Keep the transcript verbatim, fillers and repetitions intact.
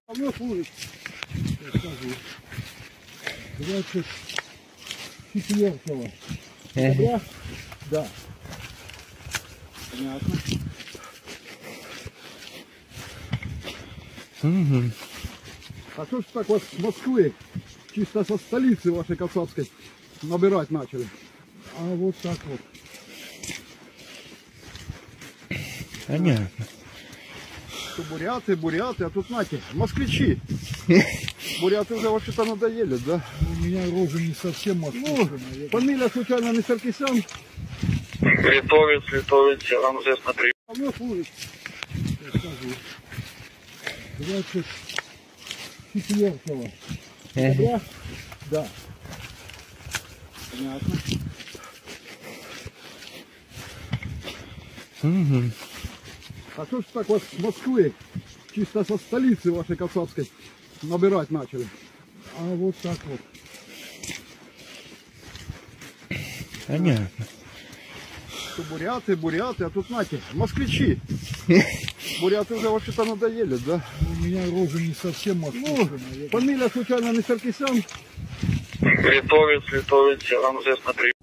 Давно служит, я скажу. двадцать четвёртого декабря. Да. Понятно. Угу. А что ж так вот с Москвы, чисто со столицы вашей Кацапской, набирать начали? А вот так вот. Понятно. Что буряты, буряты, а тут нате, москвичи. Буряты уже вообще-то надоели, да? У меня рожа не совсем московская, Ну, фамилия случайно не Саркисян? Литовец, литовец, Рамзес на три. Давно служит, я скажу. двадцать четвёртого декабря. Да. Понятно. Угу. А что ж так вот с Москвы, чисто со столицы вашей Кацапской, набирать начали? А вот так вот. Понятно. Что буряты, буряты, а тут нате, москвичи. Буряты уже вообще-то надоели, да? У меня рожа не совсем Ну, московская. фамилия случайно не Саркисян? Литовец, литовец, Рамзес на три.